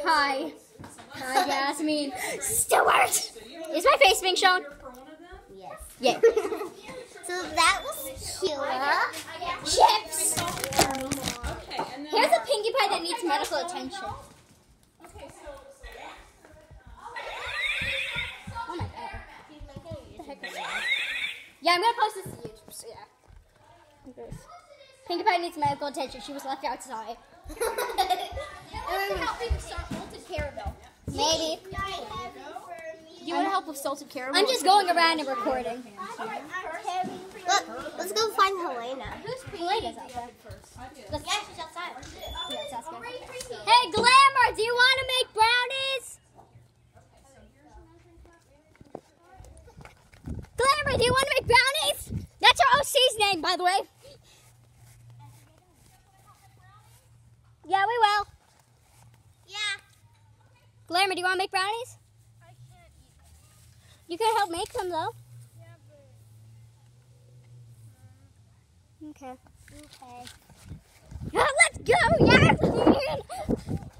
Hi. Hi, Jasmine. Stewart! Is my face being shown? Yes. Yeah. So that was cute. Chips! Here's a Pinkie Pie that needs medical attention. Oh my god. What the heck is that? Yeah, I'm gonna post this to YouTube, so yeah. Pinkie Pie needs medical attention. She was left outside. Help me with salted caramel. Maybe. You want to help with salted caramel? I'm just going around and recording. Look, let's go find Helena. Who's Helena's out there? Yeah, she's outside. Yeah, let's ask her. Hey, Glamour, do you want to make brownies? Glamour, do you want to make brownies? That's our OC's name, by the way. Yeah, we will. Yeah. Glamour, do you want to make brownies? I can't eat them. You can help make them, though. Yeah, but... Okay. Okay. Let's go, yeah!